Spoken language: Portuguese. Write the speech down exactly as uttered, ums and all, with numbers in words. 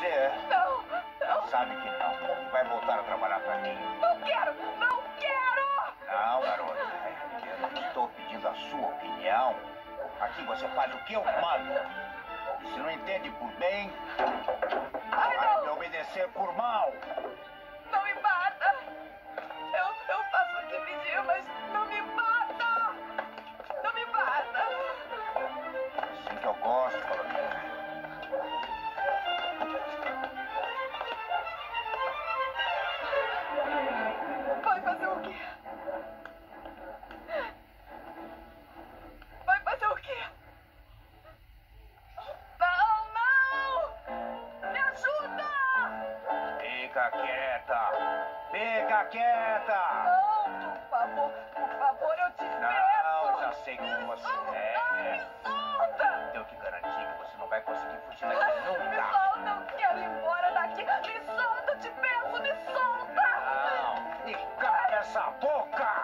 você é? Não, não. Sabe que não. Vai voltar a trabalhar pra mim. Não quero, não quero! Não, garota. Eu não estou pedindo a sua opinião. Aqui você faz o que eu mando. E se não entende por bem, Ai, vai não. me obedecer por mal. Não me mata! Eu, eu faço o que pediu, mas não me mata! Não me mata! Assim que eu gosto, Carolina. Vai fazer o quê? Vai fazer o quê? Não, não! Me ajuda! Fica quieta. Fica quieta. Não, por favor, por favor, eu te Não, peço! já sei quem você Solta, é. me solta! Tenho que garantir que você não vai conseguir fugir daqui Me nunca. solta, eu quero ir embora daqui! Me solta, eu te peço, me solta! Não, e cala essa boca!